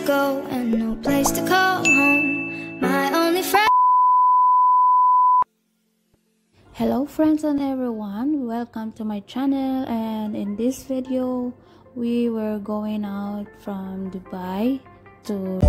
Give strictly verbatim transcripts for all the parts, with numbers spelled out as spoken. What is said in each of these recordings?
go and no place to call home. My only friend. Hello friends and everyone, welcome to my channel. And in this video we were going out from Dubai to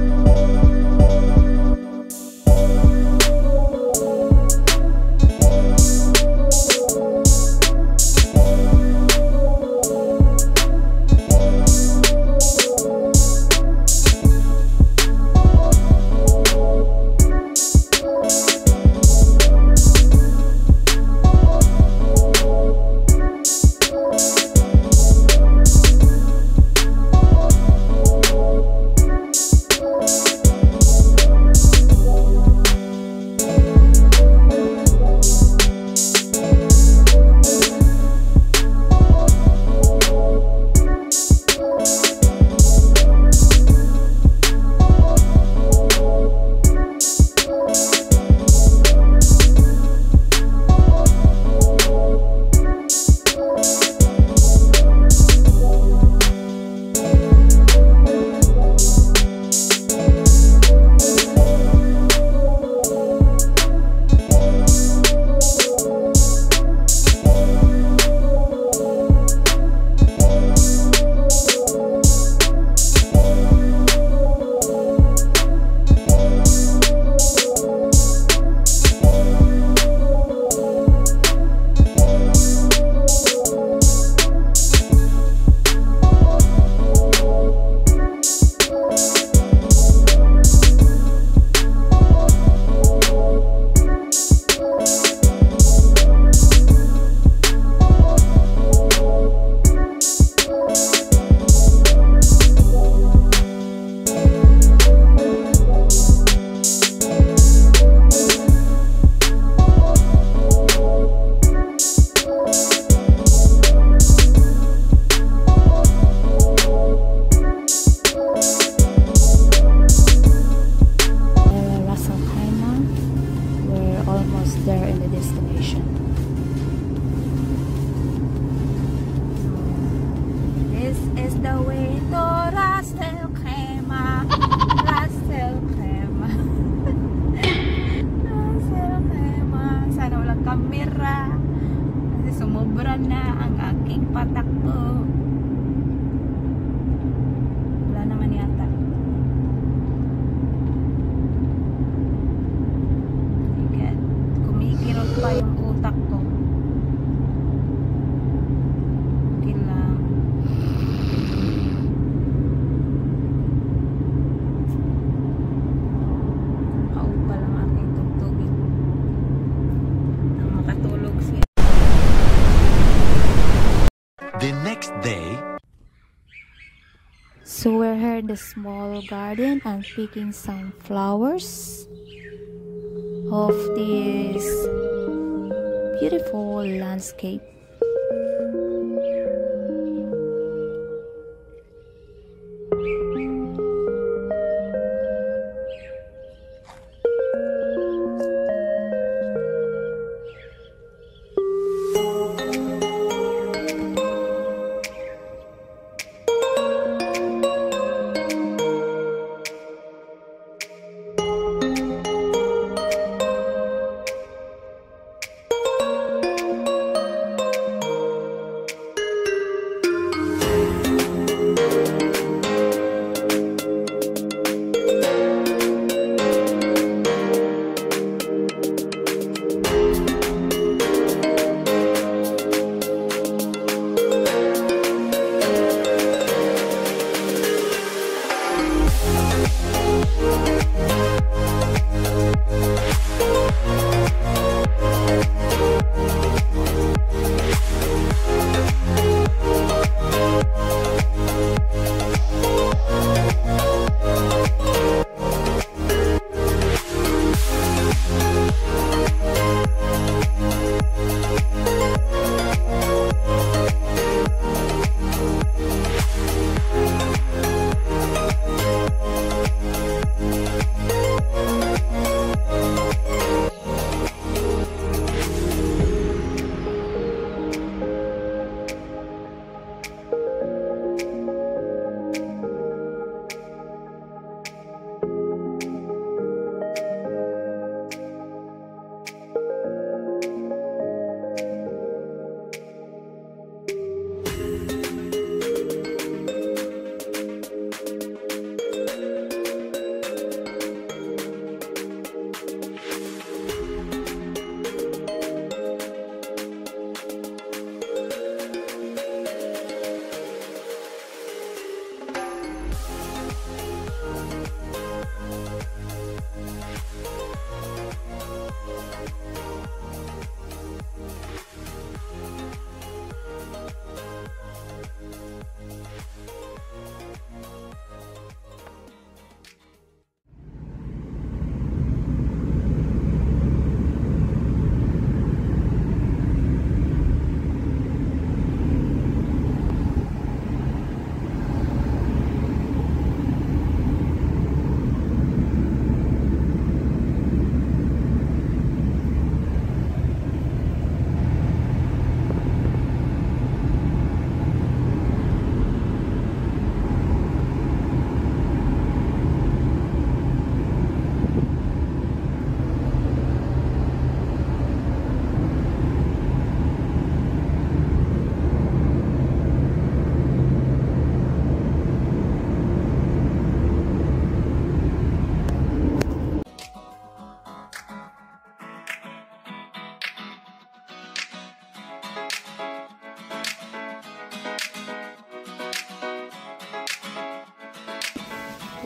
kamera kasi sumobra na ang aking patakbo. Wala naman yata. Sige, kumikirot pa yung utak ko. Okay lang. Kaupa lang aking tugtugin. The next day, so we're here in the small garden and picking some flowers of this beautiful landscape.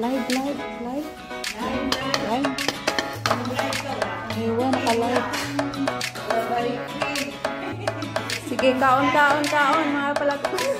Live, live, live. Live. Ewan, naka-live. Sige, kaon, kaon, kaon, mga palak.